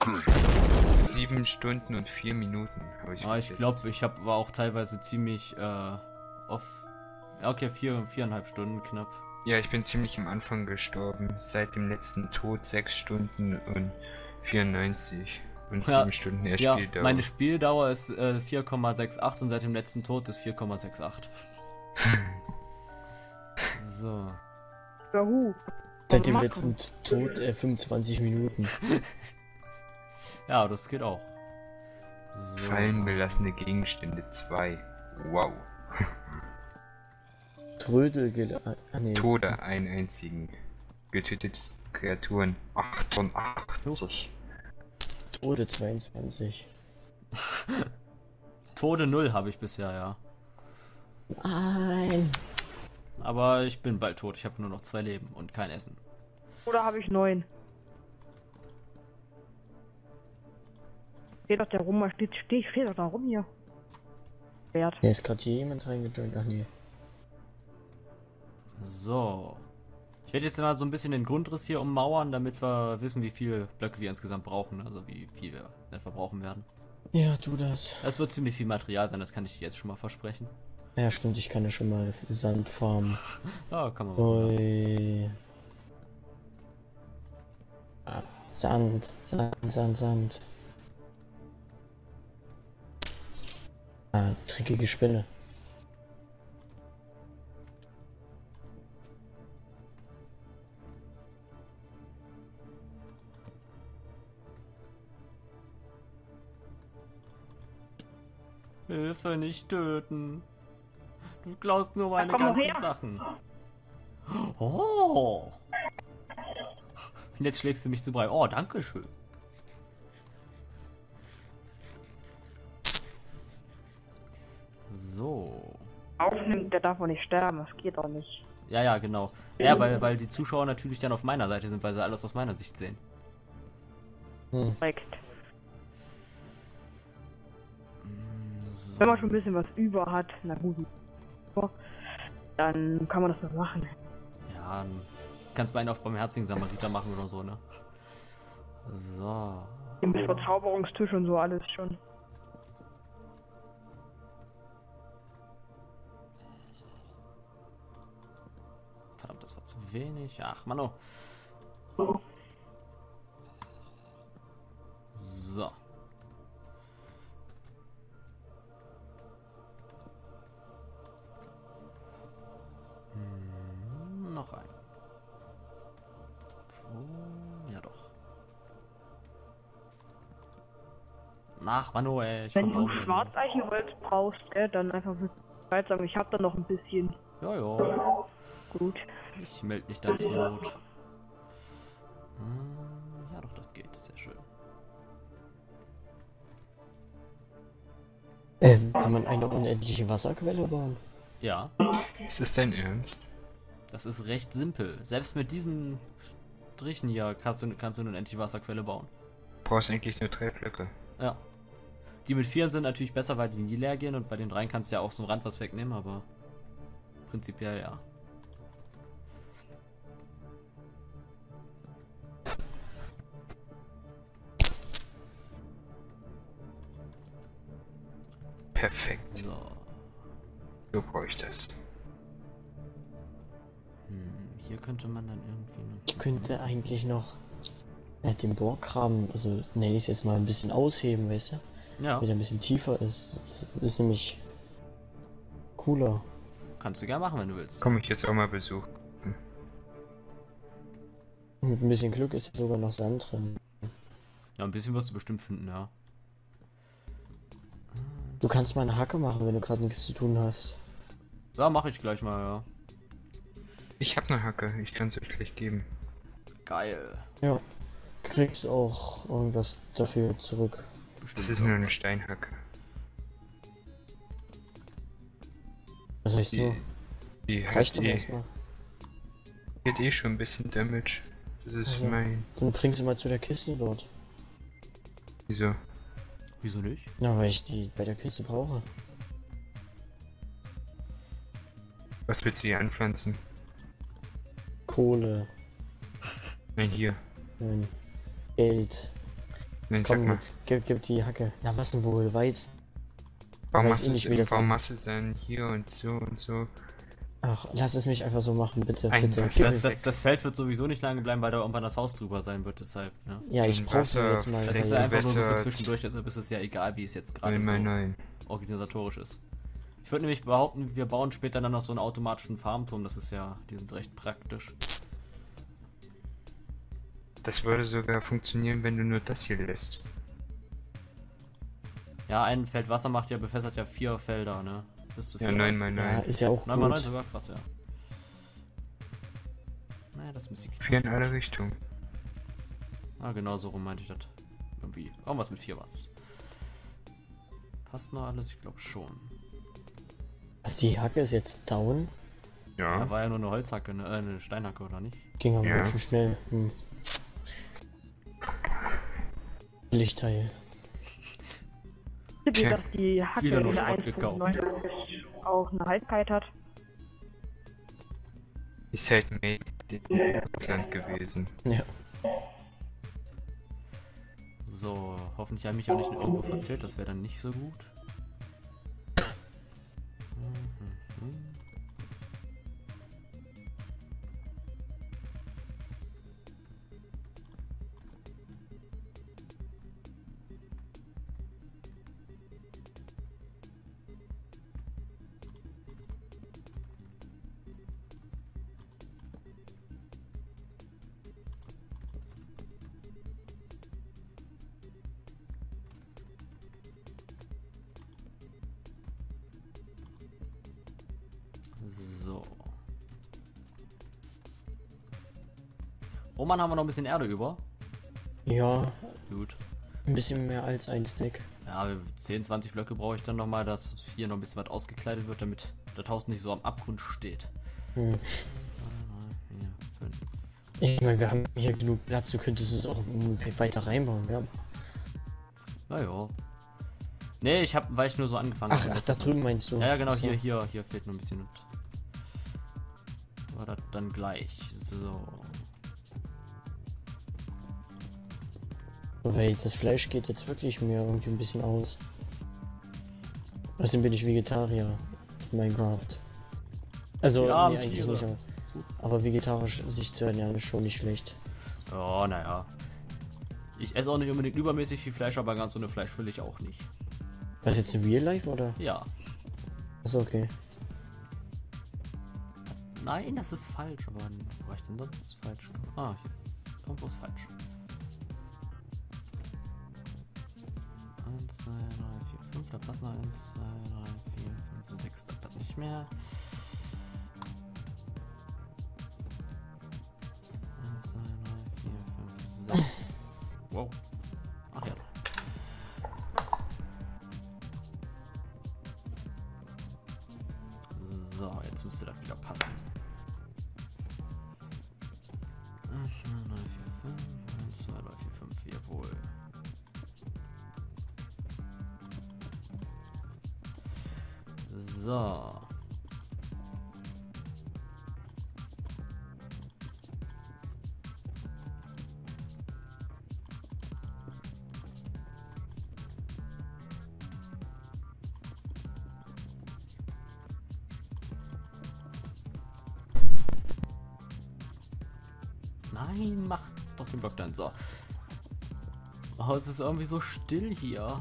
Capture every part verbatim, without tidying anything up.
Sieben Stunden und vier Minuten habe ich. Ah, ich glaube, ich hab, war auch teilweise ziemlich äh, off. Okay, vier, viereinhalb Stunden knapp. Ja, ich bin ziemlich am Anfang gestorben. Seit dem letzten Tod sechs Stunden und vierundneunzig und Ja, sieben Stunden der ja, Spieldauer. meine Spieldauer ist äh, vier Komma sechsundachtzig und seit dem letzten Tod ist vier Komma achtundsechzig. So. Juhu. Seit dem Machen. letzten Tod äh, fünfundzwanzig Minuten. Ja, das geht auch. So. Fallen belassene Gegenstände zwei. Wow. Trödel gel... Ah, nee. Tode einen einzigen. Getötete Kreaturen achtundachtzig. Tode zweiundzwanzig. Tode null habe ich bisher, ja. Nein. Aber ich bin bald tot. Ich habe nur noch zwei Leben und kein Essen. Oder habe ich neun? Steht doch der rum, steht, steht, steht doch da rum hier. Wert. Hier ist gerade hier jemand reingejoint. Ach nee. So. Ich werde jetzt mal so ein bisschen den Grundriss hier ummauern, damit wir wissen, wie viele Blöcke wir insgesamt brauchen. Also wie viel wir etwa brauchen werden. Ja, tu das. Es wird ziemlich viel Material sein, das kann ich dir jetzt schon mal versprechen. Ja, stimmt, ich kann ja schon mal Sand farmen. Ah, kann man mal. Ui. Ah, Sand, Sand, Sand, Sand. Ah, dreckige Spinne. Hilfe, nicht töten. Du klaust nur meine komm doch ganzen her. Sachen. Oh. Und jetzt schlägst du mich zu Brei. Oh, danke schön. So. Aufnimmt, der darf auch nicht sterben, das geht auch nicht. Ja, ja, genau. Ja, weil, weil die Zuschauer natürlich dann auf meiner Seite sind, weil sie alles aus meiner Sicht sehen. Hm. Direkt. So. Wenn man schon ein bisschen was über hat, na gut, dann kann man das noch machen. Ja, kannst bei einen auf barmherzigen Samariter machen oder so, ne? So. Mit Verzauberungstisch und so alles schon. Verdammt, das war zu wenig. Ach, Mano. So. Hm, noch ein. Oh, ja doch. Nach Mano, ey. Ich Wenn komm du auch hin. Schwarzeichenholz brauchst, gell, dann einfach Bescheid sagen, ich hab da noch ein bisschen. Ja, ja. Gut. Ich melde mich dann zur Not. Hm, ja doch, das geht. Sehr schön. Äh, kann man eine unendliche Wasserquelle bauen? Ja, Ist das dein Ernst? das ist recht simpel. Selbst mit diesen Strichen hier kannst du, kannst du eine unendliche Wasserquelle bauen. Du brauchst eigentlich nur drei Blöcke. Ja. Die mit vier sind natürlich besser, weil die nie leer gehen und bei den dreien kannst du ja auch so am Rand was wegnehmen, aber prinzipiell ja. Perfekt. So. So brauche ich das. Hm, hier könnte man dann irgendwie noch... Ich könnte eigentlich noch äh, den Bohrgraben, also nenne ich es jetzt mal, ein bisschen ausheben, weißt du? Ja, Damit er ein bisschen tiefer ist. Das ist nämlich cooler. kannst du gerne machen, wenn du willst. Komme ich jetzt auch mal besuchen. Mit ein bisschen Glück ist sogar noch Sand drin. Ja, ein bisschen wirst du bestimmt finden, ja. Du kannst mal eine Hacke machen, wenn du gerade nichts zu tun hast. Ja, mache ich gleich mal, ja. Ich habe eine Hacke, ich kann es euch gleich geben. Geil. Ja. Kriegst auch irgendwas dafür zurück. Bestimmt. Das ist nur eine Steinhacke. Das heißt nur, Die, die reicht hat doch eh, erstmal. die hat eh schon ein bisschen Damage. Das ist Also. mein... Dann bring sie mal zu der Kiste dort. Wieso? Wieso nicht? Ja, weil ich die bei der Kiste brauche. Was willst du hier anpflanzen? Kohle, Nein, hier. nein, Geld. Nein, sag Komm, mal. jetzt gib, gib die Hacke. Na, was denn wohl? Weizen? Warum weiß machst, eh du, nicht, wie das warum an- machst du dann hier und so und so? Ach, lass es mich einfach so machen, bitte. Ein bitte. Wasser- Das, das, das Feld wird sowieso nicht lange bleiben, weil da irgendwann das Haus drüber sein wird, deshalb, ne? Ja, ich Ein brauch's mir Wasser- jetzt mal. Das Vielleicht ist weil- ja einfach nur so für Gewässert. zwischendurch, deshalb ist es ja egal, wie es jetzt gerade Nein, so nein, nein. organisatorisch ist. Ich würde nämlich behaupten, wir bauen später dann noch so einen automatischen Farmturm, das ist ja, die sind recht praktisch. Das würde sogar funktionieren, wenn du nur das hier lässt. Ja, ein Feld Wasser macht ja, befässert ja vier Felder, ne? Bis zu Ja, vier nein, Wasser. nein, Ja, nein. ist ja auch neun mal neun gut. sogar, krass, ja. Naja, das müsste ich... Vier in alle Richtungen. Ah, genau so rum meinte ich das. Irgendwie, irgendwas mit vier was. Passt noch alles? Ich glaube schon. Was, die Hacke ist jetzt down? Da Ja. war ja nur eine Holzhacke, ne? Äh, eine Steinhacke, oder nicht? Ging aber Ja. ganz schön schnell. Hm. Lichtteil. Wie Tja, dass die Hacke wieder in nur der Schrott eins Punkt gekauft. neunundneunzig auch eine Haltbarkeit hat. Ist halt made in Deutschland gewesen. Ja. So, hoffentlich habe ich mich auch nicht irgendwo verzählt, das wäre dann nicht so gut. Mhm. So. Roman, haben wir noch ein bisschen Erde über? Ja, Gut. ein bisschen mehr als ein Stack. Ja, zehn, zwanzig Blöcke brauche ich dann nochmal, dass hier noch ein bisschen was ausgekleidet wird, damit das Haus nicht so am Abgrund steht. Hm. zwei, drei, vier, fünf. Ich meine, wir haben hier genug Platz, du könntest es auch weiter reinbauen, ja. Naja. Nee, ich hab, weil ich nur so angefangen Ach, habe. ach, da drüben meinst du? Ja, ja, genau, So. hier, hier, hier fehlt nur ein bisschen. Aber das dann gleich. So. Weil das Fleisch geht jetzt wirklich mir irgendwie ein bisschen aus. Außerdem bin ich Vegetarier in Minecraft. Also, Ja, nee, eigentlich Tiere. nicht, aber, aber vegetarisch sich zu ernähren ist schon nicht schlecht. Ja, naja. Ich esse auch nicht unbedingt übermäßig viel Fleisch, aber ganz ohne Fleisch will ich auch nicht. Was jetzt in Real Life oder? Ja. Achso, okay. Nein, das ist falsch, aber wo war ich denn sonst falsch? Ah, hier. Irgendwo ist falsch. eins, zwei, drei, vier, fünf, da passt noch eins, zwei, drei, vier, fünf, sechs, da passt nicht mehr. eins, zwei, drei, vier, fünf, sechs. Wow. Ach ja. So, jetzt müsste das wieder passen. eins, zwei, drei, vier, fünf, eins, zwei, drei, vier, fünf, jawohl. So. Nein, mach doch den Block dann so. Oh, es ist irgendwie so still hier.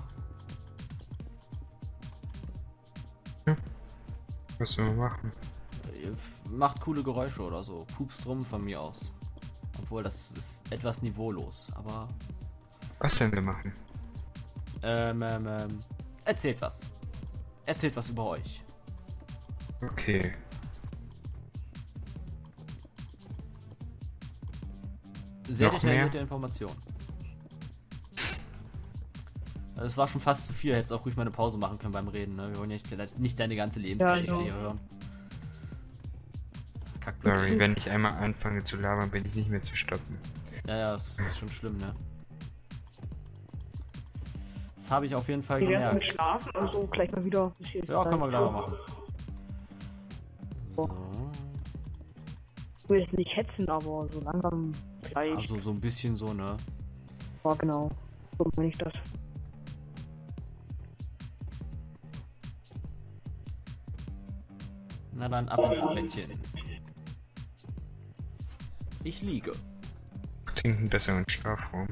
Was soll man machen? Macht coole Geräusche oder so. Pupst rum von mir aus. Obwohl, das ist etwas niveaulos, aber... Was denn wir machen? Ähm, ähm, ähm, erzählt was. Erzählt was über euch. Okay. Sehr Noch mehr? detaillierte Informationen. Also es war schon fast zu viel, hättest auch ruhig mal eine Pause machen können beim Reden, ne? Wir wollen ja nicht, nicht deine ganze Lebensgeschichte Ja, ja. hier hören. Kackblöd. Sorry, wenn ich einmal anfange zu labern, bin ich nicht mehr zu stoppen. Ja, ja, das ist schon schlimm, ne? Das habe ich auf jeden Fall Wir werden mit gemerkt. Schlafen und so gleich mal wieder. ein bisschen Ja, können wir Zeit. gleich mal machen. So. Ich will jetzt nicht hetzen, aber so langsam gleich. Also so ein bisschen so, ne? Ja, genau. So meine ich das. Na dann ab ins Bettchen. Ich liege. Klingt einen besseren Schlafraum.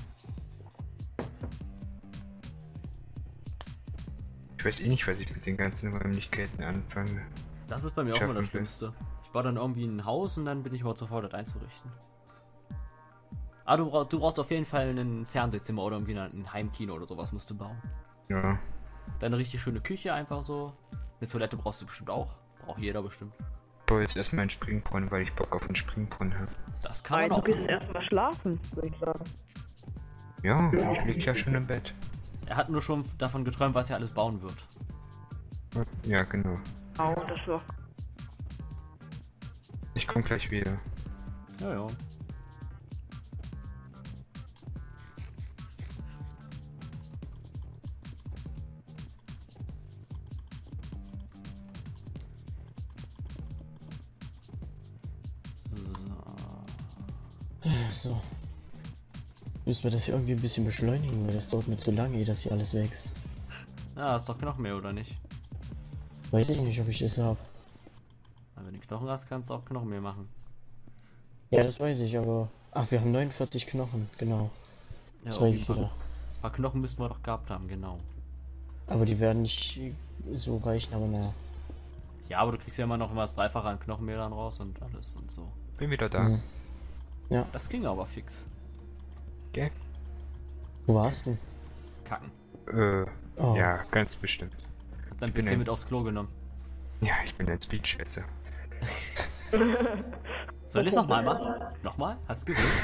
Ich weiß eh nicht, was ich mit den ganzen Räumlichkeiten anfange. Das ist bei mir auch immer Schaffen das wir. Schlimmste. Ich baue dann irgendwie ein Haus und dann bin ich überhaupt sofort, das einzurichten. Ah, du, brauch, du brauchst auf jeden Fall ein Fernsehzimmer oder irgendwie ein Heimkino oder sowas musst du bauen. Ja, Dann eine richtig schöne Küche einfach so. Eine Toilette brauchst du bestimmt auch. Braucht jeder bestimmt. ich baue jetzt erstmal einen Springbrunnen, weil ich Bock auf einen Springbrunnen habe. Das kann Nein, man du auch gehst machen. erstmal schlafen, würde ich sagen. Ja, ich lieg ja schon im Bett. Er hat nur schon davon geträumt, was er alles bauen wird. Ja, genau. Oh, das war. Ich komm gleich wieder. Ja, ja. So. So. Müssen wir das hier irgendwie ein bisschen beschleunigen, weil das dauert mir zu lange, ehe das hier alles wächst. Ja, ist doch Knochen mehr, oder nicht? Weiß ich nicht, ob ich das habe. Na, wenn du Knochen hast, kannst du auch Knochen mehr machen. Ja, das weiß ich, aber... Ach, wir haben neunundvierzig Knochen, genau. Ja, Das auf weiß jeden ich Fall. wieder. Ein paar Knochen müssten wir doch gehabt haben, genau. Aber die werden nicht so reichen, aber na. Ja, aber du kriegst ja immer noch immer das Dreifache an Knochenmehl dann raus und alles und so. Bin wieder da. Mhm. Ja, Das ging aber fix. Gell? wo warst du? Kacken. Äh, Oh. ja, ganz bestimmt. Hat sein bin P C mit jetzt- aufs Klo genommen. Ja, ich bin ein Speedchaser. Soll ich es nochmal machen? Nochmal? Hast du gesehen?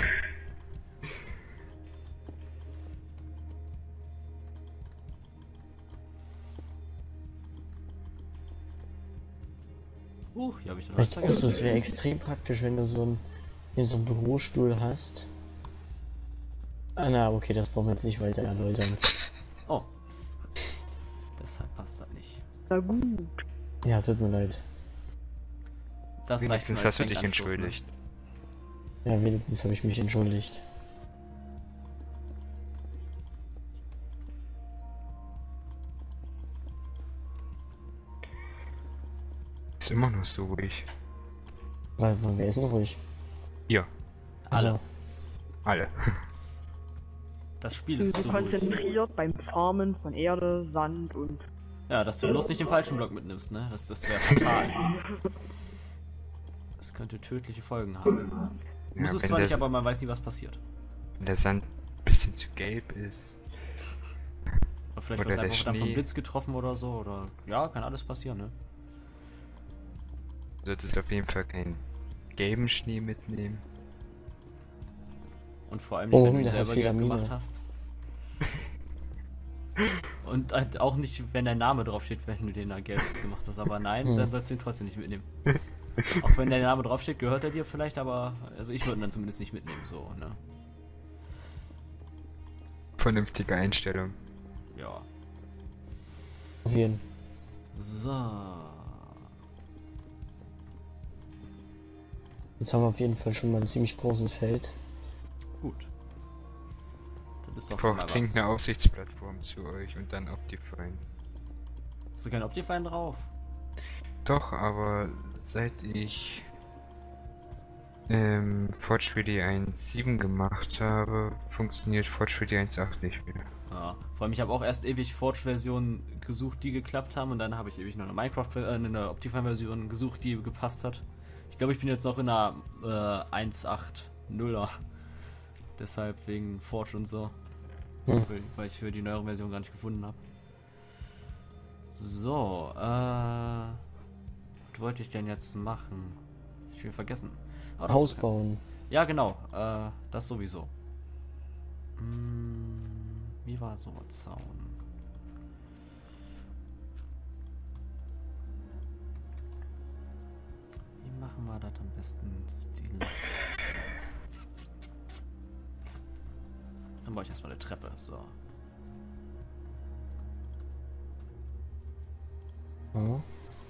Huch, hier habe ich Ich doch also, es wäre extrem praktisch, wenn du so einen, wenn du so einen Bürostuhl hast. Ah, na, okay, das brauchen wir jetzt nicht weiter erläutern. Oh. Deshalb passt das nicht. Na gut. Ja, tut mir leid. Das reicht Wenigstens schon als hast du dich Denkanstoß, ne? entschuldigt. Ja, wenigstens habe ich mich entschuldigt. Ist immer noch so ruhig. Weil, weil wir essen ruhig. Hier, Alle. alle. Das Spiel Ich ist bin so so ruhig. konzentriert beim Farmen von Erde, Sand und. Ja, dass du bloß nicht den falschen Block mitnimmst, ne? Das, das wäre fatal. Das könnte tödliche Folgen haben. Ja, Muss es wenn, zwar der, nicht, aber man weiß nie, was passiert. wenn der Sand ein bisschen zu gelb ist. Oder vielleicht Oder wird der einfach dann vom Schnee. Blitz getroffen oder so. Oder ja, kann alles passieren, ne? Solltest auf jeden Fall keinen gelben Schnee mitnehmen. Und vor allem nicht, Oh, wenn du ihn der hat selber gelb Vitamine. gemacht hast. Und halt auch nicht, wenn dein Name draufsteht, wenn du den da gelb gemacht hast. Aber nein, Hm. dann sollst du ihn trotzdem nicht mitnehmen. Auch wenn der Name draufsteht, gehört er dir vielleicht, aber also ich würde ihn dann zumindest nicht mitnehmen, so, ne? Vernünftige Einstellung. Ja. Auf jeden. So. Jetzt haben wir auf jeden Fall schon mal ein ziemlich großes Feld. Gut. Das ist doch Ich schon brauche mal was. dringend eine Aussichtsplattform zu euch und dann Optifine. Hast du kein Optifine drauf? Doch, aber seit ich ähm, Forge vier D eins Punkt sieben gemacht habe, funktioniert Forge vier D eins Punkt acht nicht mehr. Ja. Vor allem, ich habe auch erst ewig Forge-Versionen gesucht, die geklappt haben. Und dann habe ich ewig noch eine Minecraft, äh, eine Optifine-Version gesucht, die gepasst hat. Ich glaube, ich bin jetzt noch in einer äh, eins Punkt acht nuller. Deshalb wegen Forge und so. Hm. Weil, weil ich für die neuere Version gar nicht gefunden habe. So, äh. Was wollte ich denn jetzt machen? Ich will vergessen. Oh, doch, Haus okay. bauen. Ja, genau. Äh, das sowieso. Hm, wie war so ein Zaun? Wie machen wir das am besten stilistisch? Dann baue ich erstmal eine Treppe. So. Ja.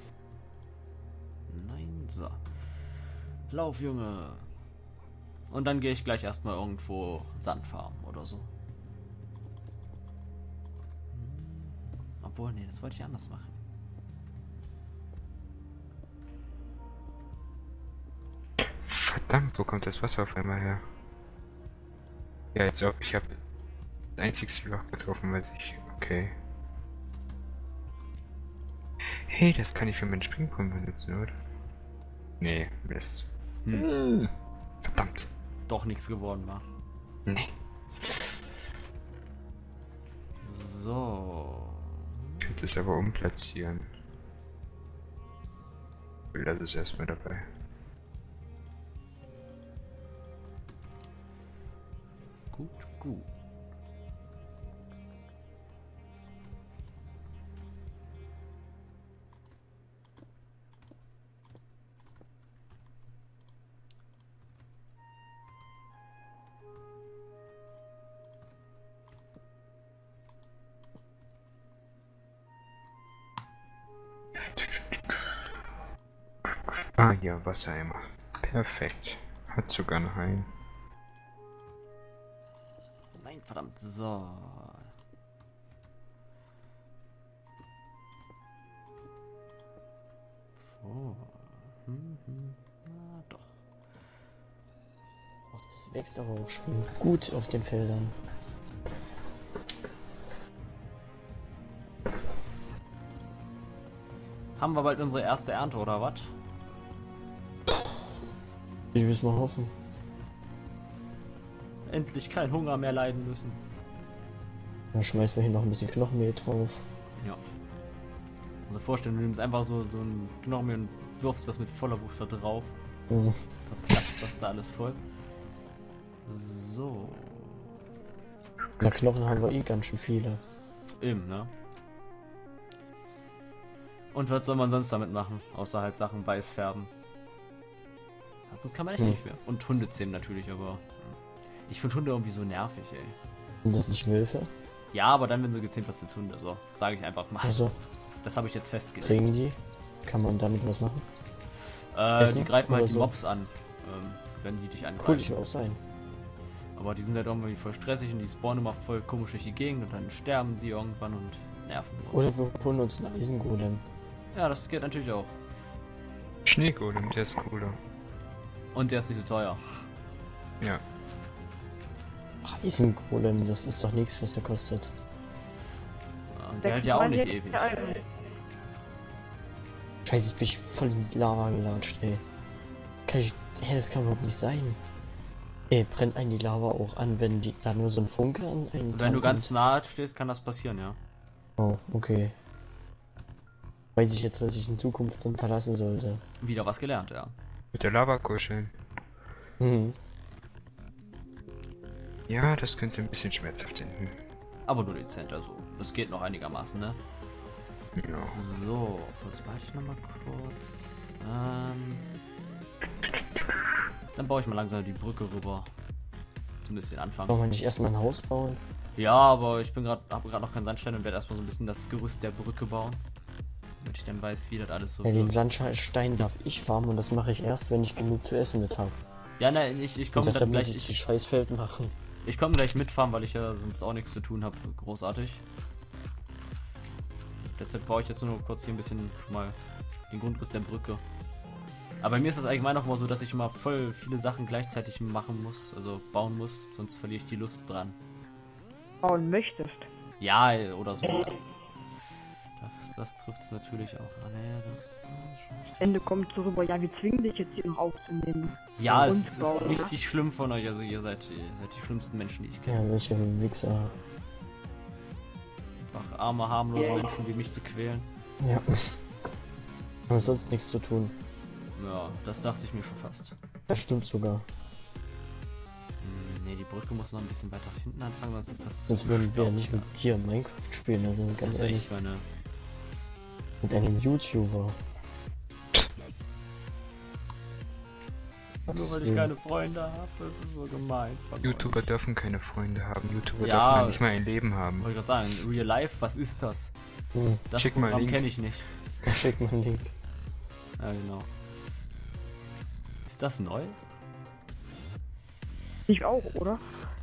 Nein, so. Lauf, Junge. Und dann gehe ich gleich erstmal irgendwo Sand farmen oder so. Obwohl, nee, das wollte ich anders machen. Verdammt, wo kommt das Wasser auf einmal her? Ja, jetzt auch. Ich habe das einzigste Loch getroffen, weiß ich. Okay. Hey, das kann ich für meinen Springpump benutzen, oder? Nee, Mist. Hm. Verdammt. Doch nichts geworden war. Nee. So. Ich könnte es aber umplatzieren. Ich lasse es erstmal dabei. Gut, gut. Ah, ja, Wassereimer. Perfekt. Hat sogar noch einen. Nein, verdammt. So. Oh. Hm, hm. Na doch. Ach, das wächst aber auch schon gut auf den Feldern. Haben wir bald unsere erste Ernte, oder was? Ich will es mal hoffen. Endlich kein Hunger mehr leiden müssen. Dann schmeißen wir hier noch ein bisschen Knochenmehl drauf. Ja. Also vorstellen, du nimmst einfach so, so ein Knochenmehl und wirfst das mit voller Wucht da drauf. Mhm. Da platzt das da alles voll. So. Na, Knochen haben wir eh ganz schön viele. Eben, ne? Und was soll man sonst damit machen? Außer halt Sachen weiß färben. Sonst kann man echt Hm. nicht mehr. Und Hunde zähmen natürlich, aber... Ich finde Hunde irgendwie so nervig, ey. Sind das nicht Wölfe? Ja, aber dann, wenn so gezähmt was sind Hunde. So, sage ich einfach mal. Also, Das habe ich jetzt festgelegt. kriegen die? Kann man damit was machen? Äh, Essen die greifen halt oder die so? Mobs an, ähm, wenn die dich Cool, angreifen. ich will auch sein. Aber die sind halt irgendwie voll stressig und die spawnen immer voll komisch durch die Gegend und dann sterben die irgendwann und nerven nur. Oder wir holen uns einen Eisengolem. Ja, das geht natürlich auch. Schneegolem, der ist cooler. Und der ist nicht so teuer. Ja. Eisengolem, das ist doch nichts, was der kostet. Ja, und der hält ja auch nicht ewig. Scheiße, ich bin voll in die Lava gelatscht, ey. Kann ich. Hä, das kann überhaupt nicht sein. Ey, brennt einen die Lava auch an, wenn die da nur so ein Funke an einen. Wenn du ganz nahe stehst, kann das passieren, ja. Oh, okay. Weiß ich jetzt, was ich in Zukunft unterlassen sollte. Wieder was gelernt, ja. Mit der Lava kuscheln. Hm. Ja, das könnte ein bisschen schmerzhaft enden. Aber nur dezent, also. Das geht noch einigermaßen, ne? Ja. So, jetzt warte ich nochmal kurz. Ähm, dann baue ich mal langsam die Brücke rüber. Zumindest den Anfang. Wollen wir nicht erstmal ein Haus bauen? Ja, aber ich bin gerade, habe gerade noch keinen Sandstein und werde erstmal so ein bisschen das Gerüst der Brücke bauen. Damit ich dann weiß, wie das alles so Ja, den wird. Sandstein darf ich farmen und das mache ich erst, wenn ich genug zu essen mit habe. Ja, ne, ich, ich Und komme deshalb dann muss gleich, ich die ich, Scheißfeld machen. ich komme gleich mitfahren, weil ich ja sonst auch nichts zu tun habe, großartig. Deshalb baue ich jetzt nur noch kurz hier ein bisschen schon mal den Grundriss der Brücke. Aber bei mir ist das allgemein auch mal so, dass ich immer voll viele Sachen gleichzeitig machen muss, also bauen muss, sonst verliere ich die Lust dran. Bauen möchtest. Ja, oder so. Das, das trifft es natürlich auch. Ah, nee, das, Ende kommt so rüber, ja, wir zwingen dich jetzt hier noch aufzunehmen. ja, Und es ist bauen, ne? richtig schlimm von euch, also ihr seid, ihr seid die schlimmsten Menschen, die ich kenne. Ja, solche Wichser. Einfach arme, harmlose Menschen wie mich zu quälen. Ja. Haben sonst nichts zu tun. Ja, das dachte ich mir schon fast. Das stimmt sogar. Hm, nee, die Brücke muss noch ein bisschen weiter hinten anfangen, sonst ist das zu Sonst würden wir staubt, nicht ja. mit dir Minecraft spielen, also ganz Also ehrlich. ich meine, Mit einem YouTuber. nur weil ich keine Freunde habe, das ist so gemein. von YouTuber dürfen keine Freunde haben. YouTuber Ja. dürfen ja nicht mal ein Leben euch. haben. Wollte gerade sagen, Real Life, was ist das? Hm, Das Schick mal Programm Link. kenne ich nicht. da schickt man einen Link. Ja, genau. Ist das neu? Ich auch, oder?